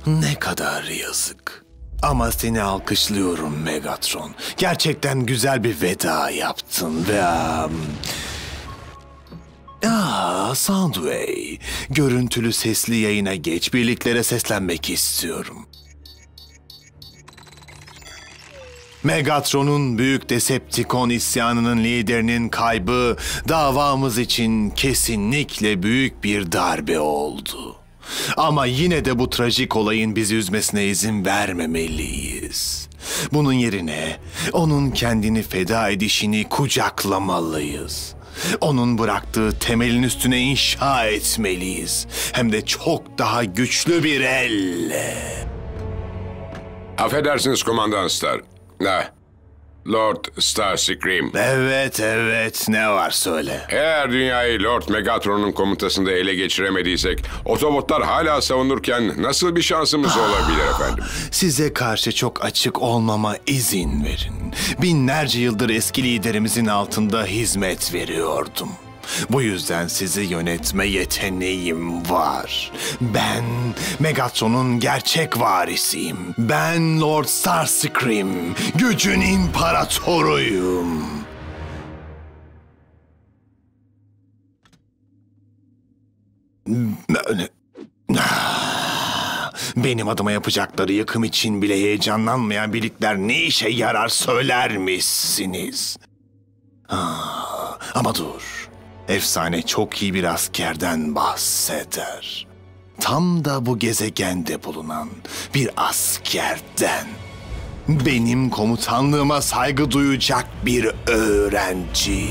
Ne kadar yazık. Ama seni alkışlıyorum Megatron. Gerçekten güzel bir veda yaptın ve... Soundwave, görüntülü sesli yayına geç, birliklere seslenmek istiyorum. Megatron'un büyük Decepticon isyanının liderinin kaybı davamız için kesinlikle büyük bir darbe oldu. Ama yine de bu trajik olayın bizi üzmesine izin vermemeliyiz. Bunun yerine onun kendini feda edişini kucaklamalıyız. Onun bıraktığı temelin üstüne inşa etmeliyiz. Hem de çok daha güçlü bir elle. Affedersiniz Kumandan Star. Lord Starscream. Evet, ne var söyle. Eğer dünyayı Lord Megatron'un komutasında ele geçiremediysek, Autobotlar hala savunurken nasıl bir şansımız olabilir efendim? Size karşı çok açık olmama izin verin. Binlerce yıldır eski liderimizin altında hizmet veriyordum. Bu yüzden sizi yönetme yeteneğim var. Ben Megatron'un gerçek varisiyim. Ben Lord Starscream, gücün imparatoruyum. Benim adıma yapacakları yıkım için bile heyecanlanmayan birlikler ne işe yarar söyler misiniz? Ama dur. Efsane çok iyi bir askerden bahseder. Tam da bu gezegende bulunan bir askerden. Benim komutanlığıma saygı duyacak bir öğrenci.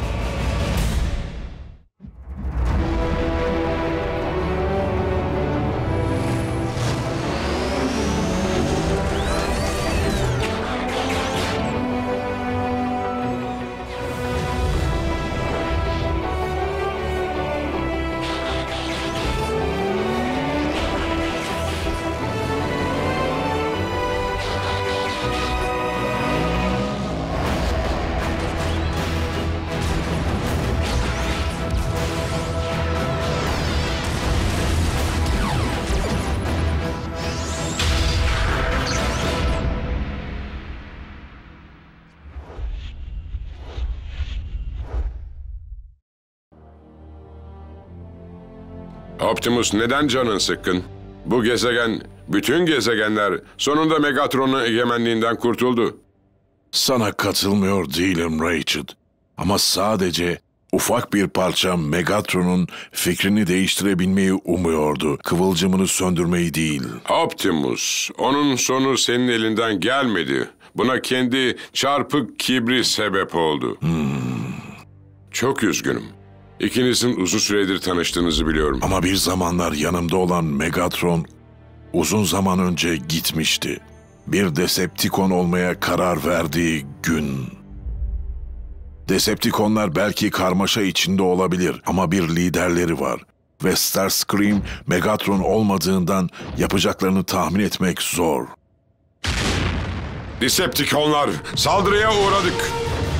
Optimus, neden canın sıkkın? Bu gezegen, bütün gezegenler sonunda Megatron'un egemenliğinden kurtuldu. Sana katılmıyor değilim Ratchet. Ama sadece ufak bir parça Megatron'un fikrini değiştirebilmeyi umuyordu. Kıvılcımını söndürmeyi değil. Optimus, onun sonu senin elinden gelmedi. Buna kendi çarpık kibri sebep oldu. Çok üzgünüm. İkinizin uzun süredir tanıştığınızı biliyorum. Ama bir zamanlar yanımda olan Megatron uzun zaman önce gitmişti. Bir Decepticon olmaya karar verdiği gün. Decepticonlar belki karmaşa içinde olabilir ama bir liderleri var. Ve Starscream Megatron olmadığından yapacaklarını tahmin etmek zor. Decepticonlar, saldırıya uğradık.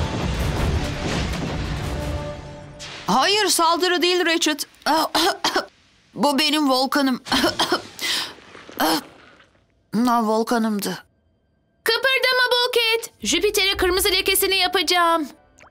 Hayır, saldırı değil Ratchet. Bu benim volkanım. Volkanımdı. Kıpırdama Bulkhead. Jüpiter'e kırmızı lekesini yapacağım.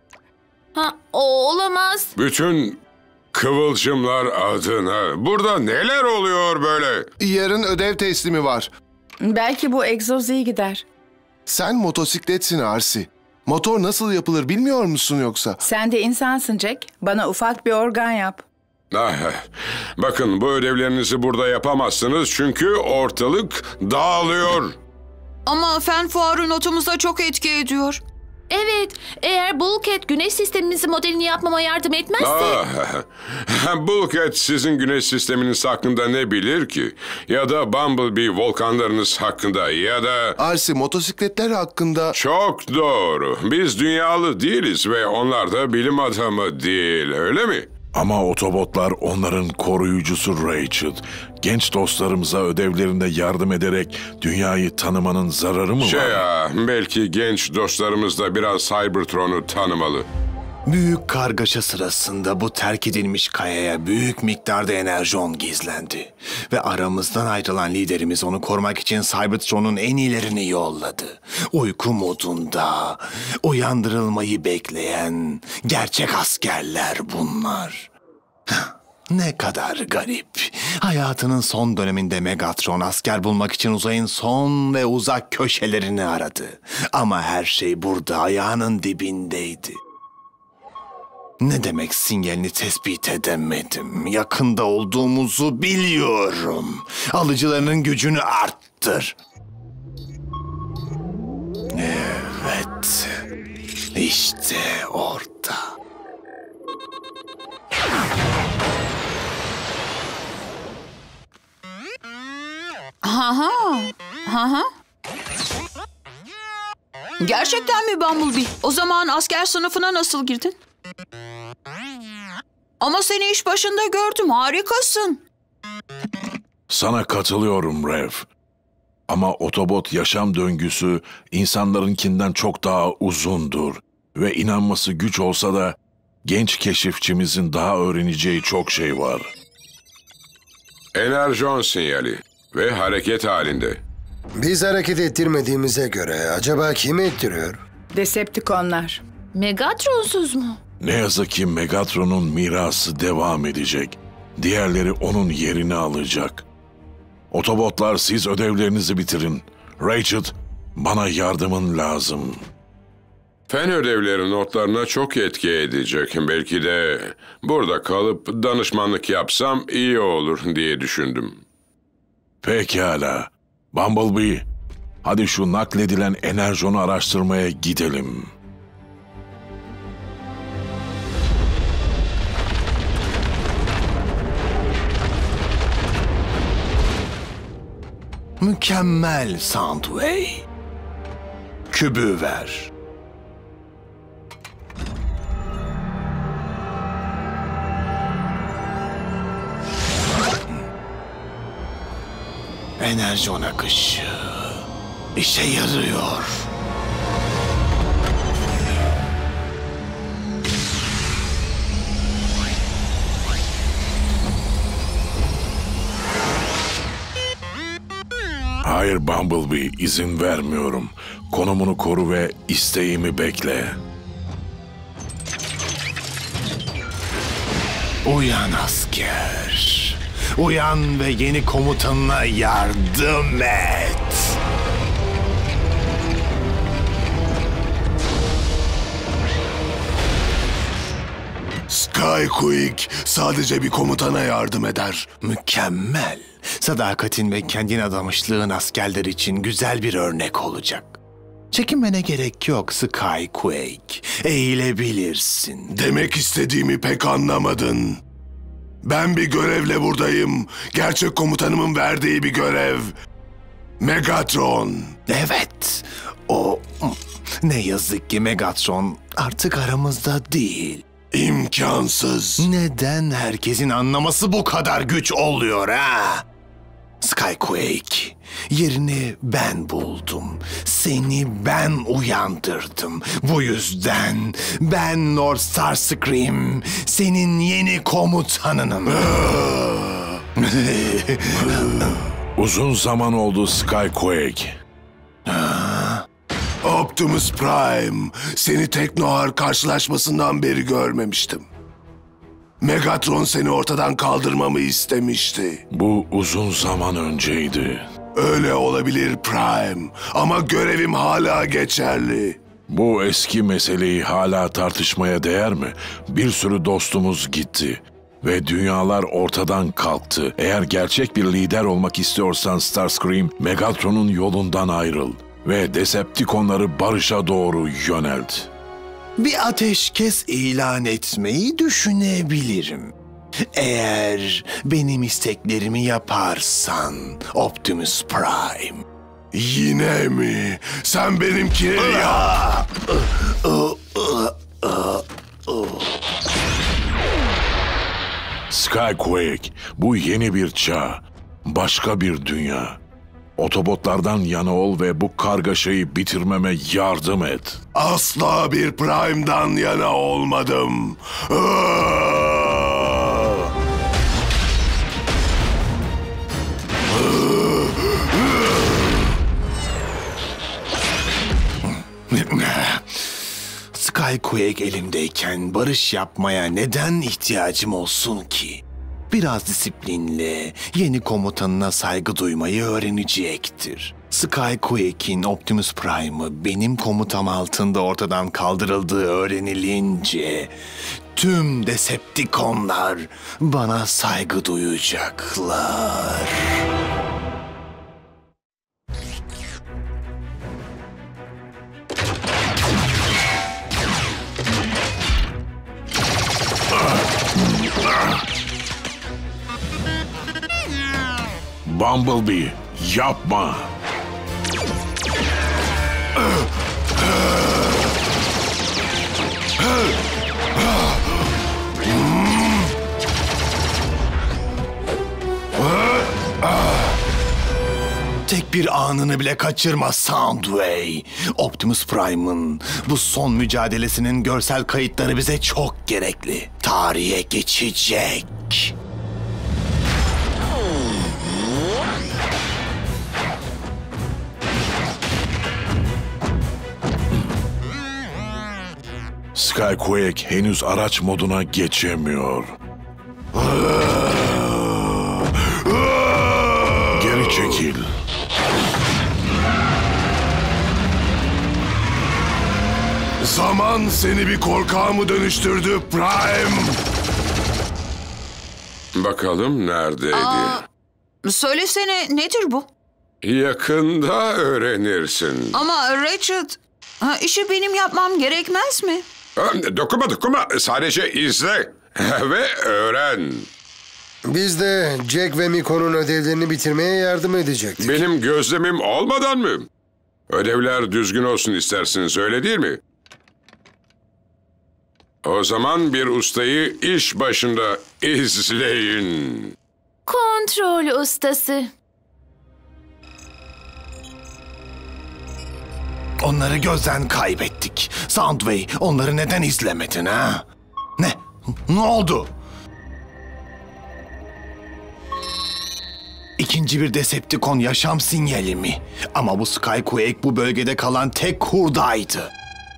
O olamaz. Bütün kıvılcımlar adına. Burada neler oluyor böyle? Yarın ödev teslimi var. Belki bu egzoz iyi gider. Sen motosikletsin Arsi. Motor nasıl yapılır bilmiyor musun yoksa? Sen de insansın Jack. Bana ufak bir organ yap. Bakın, bu ödevlerinizi burada yapamazsınız çünkü ortalık dağılıyor. Ama fen fuarı notumuza çok etki ediyor. Evet, eğer Bulkhead güneş sistemimizin modelini yapmama yardım etmezse... Bulkhead sizin güneş sisteminiz hakkında ne bilir ki? Ya da Bumblebee volkanlarınız hakkında ya da... Arsi, motosikletler hakkında... Çok doğru. Biz dünyalı değiliz ve onlar da bilim adamı değil, öyle mi? Ama Autobotlar onların koruyucusu Ratchet. Genç dostlarımıza ödevlerinde yardım ederek dünyayı tanımanın zararı mı var? Belki genç dostlarımız da biraz Cybertron'u tanımalı. Büyük kargaşa sırasında bu terk edilmiş kayaya büyük miktarda enerjon gizlendi. Ve aramızdan ayrılan liderimiz onu korumak için Cybertron'un en iyilerini yolladı. Uyku modunda uyandırılmayı bekleyen gerçek askerler bunlar. Ne kadar garip. Hayatının son döneminde Megatron asker bulmak için uzayın son ve uzak köşelerini aradı. Ama her şey burada ayağının dibindeydi. Ne demek sinyalini tespit edemedim? Yakında olduğumuzu biliyorum. Alıcılarının gücünü arttır. Evet. İşte orada. Ha. Gerçekten mi Bumblebee? O zaman asker sınıfına nasıl girdin? Ama seni iş başında gördüm. Harikasın. Sana katılıyorum Rev. Ama Autobot yaşam döngüsü insanlarınkinden çok daha uzundur. Ve inanması güç olsa da genç keşifçimizin daha öğreneceği çok şey var. Enerjon sinyali ve hareket halinde. Biz hareket ettirmediğimize göre acaba kim ettiriyor? Decepticonlar. Megatronsuz mu? Ne yazık ki Megatron'un mirası devam edecek. Diğerleri onun yerini alacak. Autobotlar siz ödevlerinizi bitirin. Rachel, bana yardımın lazım. Fen ödevleri notlarına çok etki edecek. Belki de burada kalıp danışmanlık yapsam iyi olur diye düşündüm. Pekala. Bumblebee, hadi şu nakledilen enerjonu araştırmaya gidelim. Mükemmel Soundwave. Kübü ver. Enerjon akışı işe yarıyor. Hayır Bumblebee, izin vermiyorum. Konumunu koru ve isteğimi bekle. Uyan asker. Uyan ve yeni komutanına yardım et. Skyquake sadece bir komutana yardım eder. Mükemmel. Sadakatin ve kendine adamışlığın askerler için güzel bir örnek olacak. Çekinmene gerek yok Skyquake. Eğilebilirsin. Demek istediğimi pek anlamadın. Ben bir görevle buradayım. Gerçek komutanımın verdiği bir görev. Megatron. Evet. O ne yazık ki Megatron artık aramızda değil. İmkansız. Neden herkesin anlaması bu kadar güç oluyor ha? Skyquake, yerini ben buldum. Seni ben uyandırdım. Bu yüzden ben Lord Starscream, senin yeni komutanınım. Uzun zaman oldu Skyquake. Optimus Prime, seni Teknohar karşılaşmasından beri görmemiştim. Megatron seni ortadan kaldırmamı istemişti. Bu uzun zaman önceydi. Öyle olabilir Prime ama görevim hala geçerli. Bu eski meseleyi hala tartışmaya değer mi? Bir sürü dostumuz gitti ve dünyalar ortadan kalktı. Eğer gerçek bir lider olmak istiyorsan Starscream, Megatron'un yolundan ayrıl ve Decepticonları barışa doğru yönelt. Bir ateşkes ilan etmeyi düşünebilirim. Eğer benim isteklerimi yaparsan Optimus Prime. Yine mi? Sen benimkileri yap. Skyquake, bu yeni bir çağ, başka bir dünya. Otobotlardan yana ol ve bu kargaşayı bitirmeme yardım et. Asla bir Prime'dan yana olmadım. Skyquake elimdeyken barış yapmaya neden ihtiyacım olsun ki? Biraz disiplinle yeni komutanına saygı duymayı öğrenecektir. Skyquake'in Optimus Prime'ı benim komutam altında ortadan kaldırıldığı öğrenilince tüm Decepticonlar bana saygı duyacaklar. Bumblebee, yapma. Tek bir anını bile kaçırma Soundwave. Optimus Prime'ın bu son mücadelesinin görsel kayıtları bize çok gerekli. Tarihe geçecek. Skyquake henüz araç moduna geçemiyor. Geri çekil. Zaman seni bir korkağa mı dönüştürdü Prime? Bakalım neredeydi? Söylesene, nedir bu? Yakında öğrenirsin. Ama Richard, işi benim yapmam gerekmez mi? Dokunma. Sadece izle ve öğren. Biz de Jack ve Miko'nun ödevlerini bitirmeye yardım edecektik. Benim gözlemim olmadan mı? Ödevler düzgün olsun istersiniz, öyle değil mi? O zaman bir ustayı iş başında izleyin. Kontrol ustası. Onları gözden kaybettik. Soundwave, onları neden izlemedin ha? Ne oldu? İkinci bir Decepticon yaşam sinyali mi? Ama bu Skyquake bu bölgede kalan tek hurdaydı.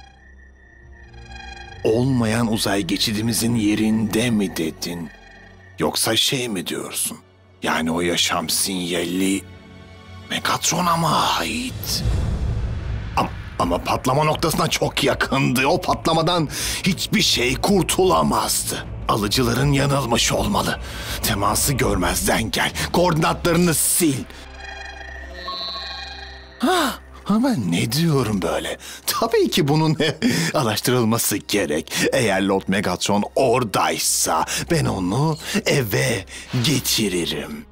Olmayan uzay geçidimizin yerinde mi dedin? Yoksa şey mi diyorsun? Yani o yaşam sinyali Megatron'a mı ait? Ama patlama noktasına çok yakındı. O patlamadan hiçbir şey kurtulamazdı. Alıcıların yanılmış olmalı. Teması görmezden gel. Koordinatlarını sil. Ama ne diyorum böyle? Tabii ki bunun araştırılması gerek. Eğer Lord Megatron oradaysa ben onu eve getiririm.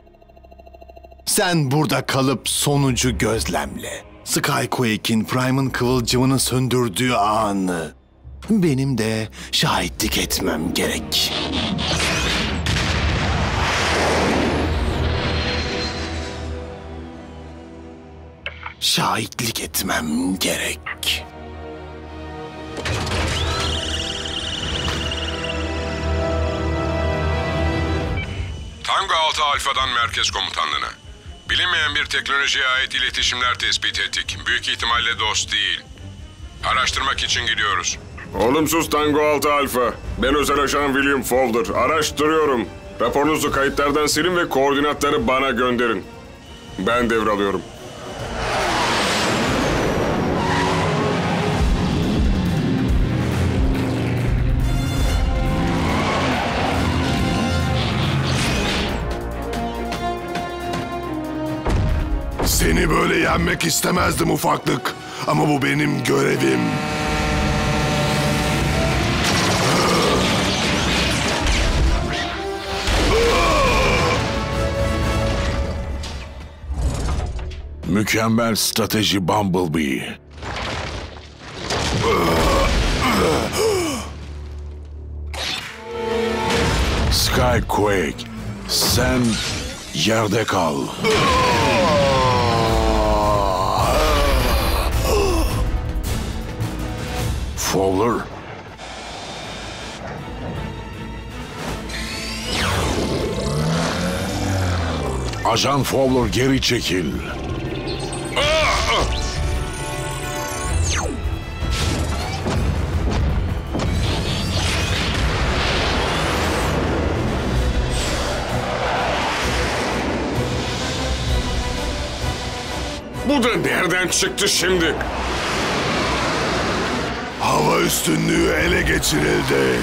Sen burada kalıp sonucu gözlemle. Skyquake'in Prime'ın kıvılcımını söndürdüğü anı benim de şahitlik etmem gerek. Şahitlik etmem gerek. Tango 6 Alfa'dan merkez komutanlığına. Bilinmeyen bir teknolojiye ait iletişimler tespit ettik. Büyük ihtimalle dost değil. Araştırmak için gidiyoruz. Olumsuz Tango 6 Alfa. Ben özel ajan William Fowler. Araştırıyorum. Raporunuzu kayıtlardan silin ve koordinatları bana gönderin. Ben devralıyorum. Seni böyle yenmek istemezdim ufaklık. Ama bu benim görevim. Mükemmel strateji Bumblebee. Skyquake, sen yerde kal. Fowler. Ajan Fowler, geri çekil. Bu da nereden çıktı şimdi? Hava üstünlüğü ele geçirildi.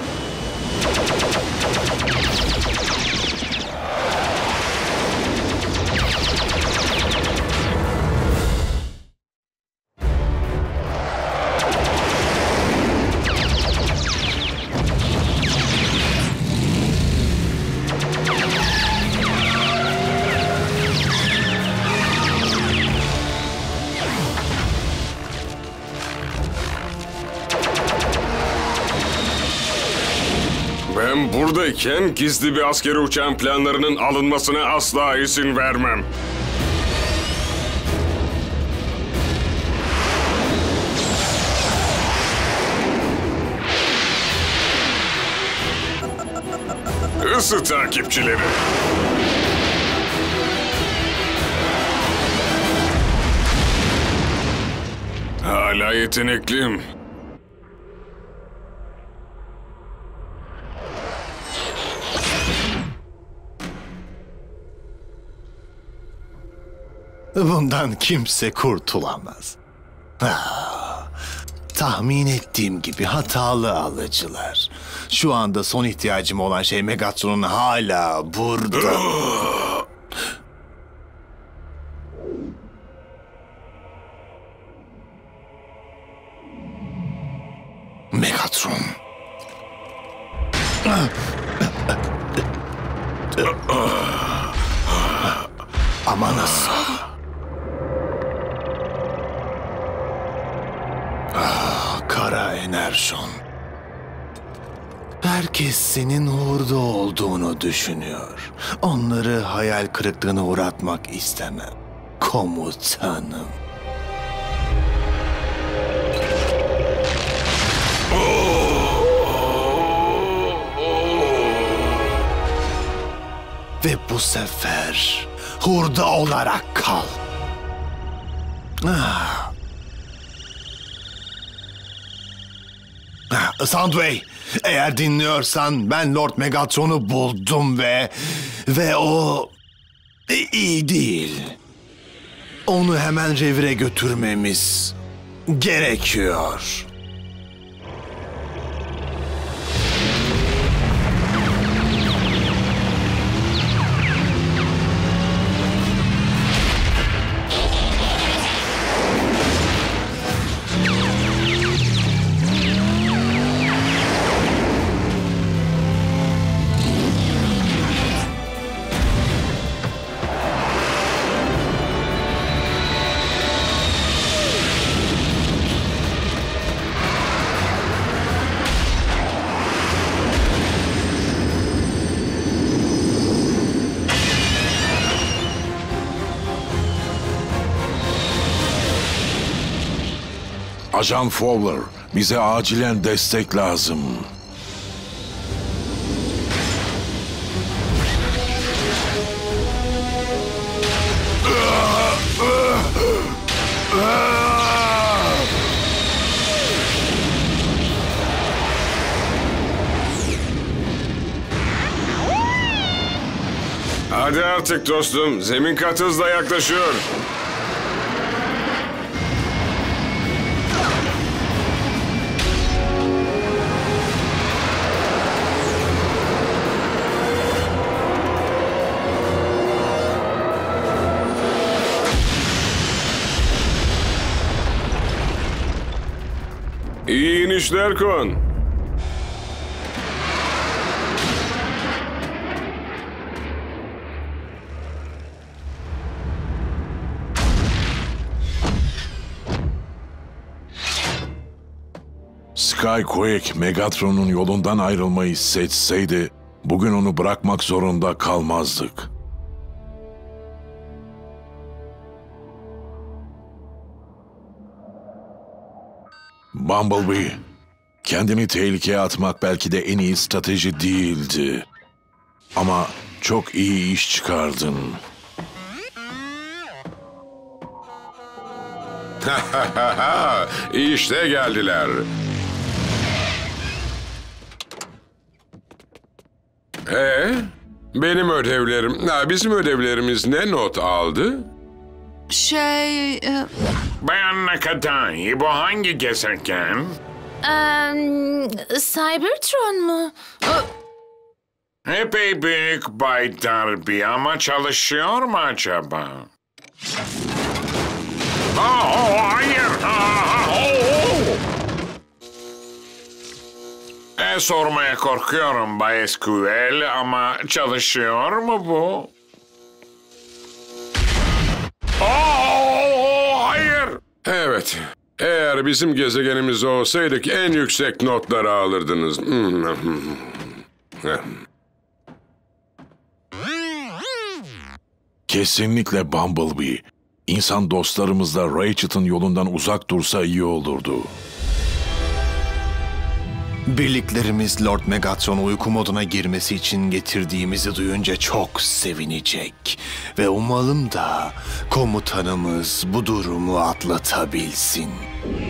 Ben buradayken gizli bir askeri uçağın planlarının alınmasına asla izin vermem. Isı takipçileri. Hala yetenekliyim. Bundan kimse kurtulamaz. Tahmin ettiğim gibi hatalı alıcılar. Şu anda son ihtiyacım olan şey Megatron'un hala burada. Megatron. Ama nasıl? Kara Enerjon. Herkes senin orada olduğunu düşünüyor. Onları hayal kırıklığına uğratmak istemem. Komutanım. Ve bu sefer hurda olarak kal. Soundwave, eğer dinliyorsan ben Lord Megatron'u buldum ve o iyi değil. Onu hemen revire götürmemiz gerekiyor. Ajan Fowler, bize acilen destek lazım. Hadi artık dostum, zemin kat hızla yaklaşıyor. İyi inişler Kon. Skyquake, Megatron'un yolundan ayrılmayı seçseydi, bugün onu bırakmak zorunda kalmazdık. Bumblebee, Kendini tehlikeye atmak belki de en iyi strateji değildi. Ama çok iyi iş çıkardın. İşte geldiler. Benim ödevlerim, bizim ödevlerimiz ne not aldı? Bayan Nakatani, bu hangi gezegen? Cybertron mu? Epey büyük Bay Darby ama çalışıyor mu acaba? Hayır! Sormaya korkuyorum Bay SQL ama çalışıyor mu bu? Hayır! Evet. Eğer bizim gezegenimiz olsaydık en yüksek notları alırdınız. Kesinlikle Bumblebee. İnsan dostlarımız da Ratchet'ın yolundan uzak dursa iyi olurdu. Birliklerimiz Lord Megatron'u uyku moduna girmesi için getirdiğimizi duyunca çok sevinecek. Ve umalım da komutanımız bu durumu atlatabilsin.